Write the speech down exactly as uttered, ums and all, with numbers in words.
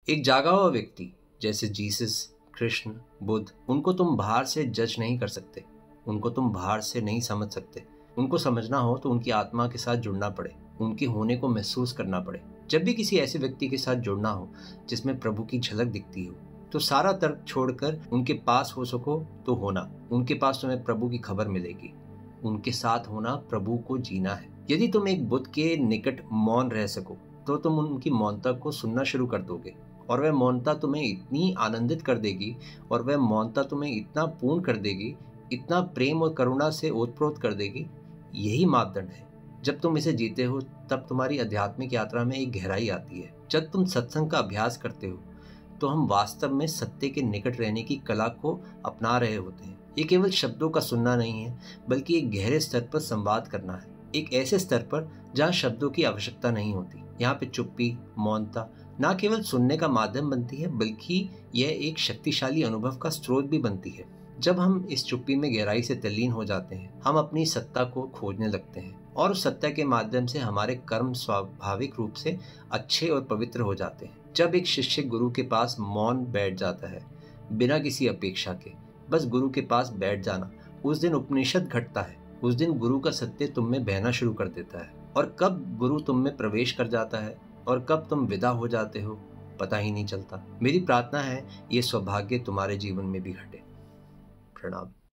एक जागा हुआ व्यक्ति जैसे जीसस, कृष्ण, बुद्ध, उनको तुम बाहर से जज नहीं कर सकते, उनको तुम बाहर से नहीं समझ सकते। उनको समझना हो तो उनकी आत्मा के साथ जुड़ना पड़े, उनके होने को महसूस करना पड़े। जब भी किसी ऐसे व्यक्ति के साथ जुड़ना हो जिसमें प्रभु की झलक दिखती हो, तो सारा तर्क छोड़कर उनके पास हो सको तो होना। उनके पास तुम्हें प्रभु की खबर मिलेगी। उनके साथ होना प्रभु को जीना है। यदि तुम एक बुद्ध के निकट मौन रह सको तो तुम उनकी मौनता को सुनना शुरू कर दोगे, और वह मौनता तुम्हें इतनी आनंदित कर देगी, और वह मौनता तुम्हें इतना पूर्ण कर देगी, इतना प्रेम और करुणा से ओतप्रोत कर देगी। यही मापदंड है। जब तुम इसे जीते हो तब तुम्हारी आध्यात्मिक यात्रा में एक गहराई आती है। जब तुम सत्संग का अभ्यास करते हो तो हम वास्तव में सत्य के निकट रहने की कला को अपना रहे होते हैं। ये केवल शब्दों का सुनना नहीं है, बल्कि एक गहरे स्तर पर संवाद करना है। एक ऐसे स्तर पर जहाँ शब्दों की आवश्यकता नहीं होती। यहाँ पे चुप्पी, मौनता न केवल सुनने का माध्यम बनती है, बल्कि यह एक शक्तिशाली अनुभव का स्रोत भी बनती है। जब हम इस चुप्पी में गहराई से तल्लीन हो जाते हैं, हम अपनी सत्ता को खोजने लगते हैं, और उस सत्ता के माध्यम से हमारे कर्म स्वाभाविक रूप से अच्छे और पवित्र हो जाते हैं। जब एक शिष्य गुरु के पास मौन बैठ जाता है, बिना किसी अपेक्षा के, बस गुरु के पास बैठ जाना, उस दिन उपनिषद घटता है। उस दिन गुरु का सत्य तुम में बहना शुरू कर देता है। और कब गुरु तुम में प्रवेश कर जाता है और कब तुम विदा हो जाते हो, पता ही नहीं चलता। मेरी प्रार्थना है ये सौभाग्य तुम्हारे जीवन में भी घटे। प्रणाम।